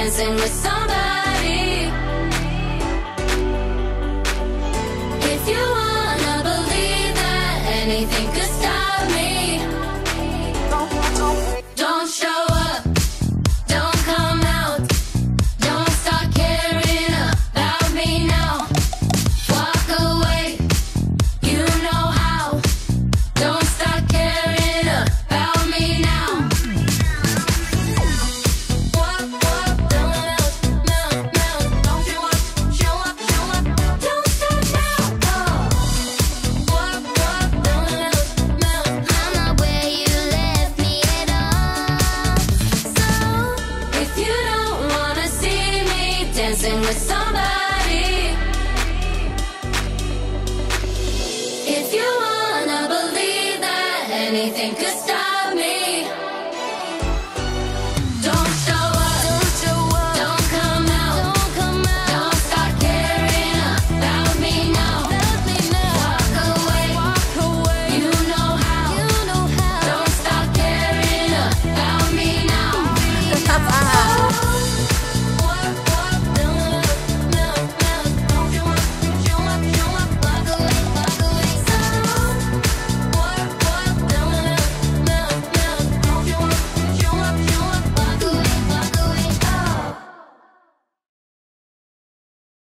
dancing with somebody. If you wanna believe that anything could stop me, don't show up, don't come out, don't start caring about me now. Walk away, you know how. Don't start caring about me now. Walk, walk, don't melt, melt, melt. Don't show up, show up, show up. Don't stop now. Walk, walk, don't melt, melt. I'm not where you left me at all. So if you don't wanna see me dancing with somebody, if you wanna believe that anything could stop me,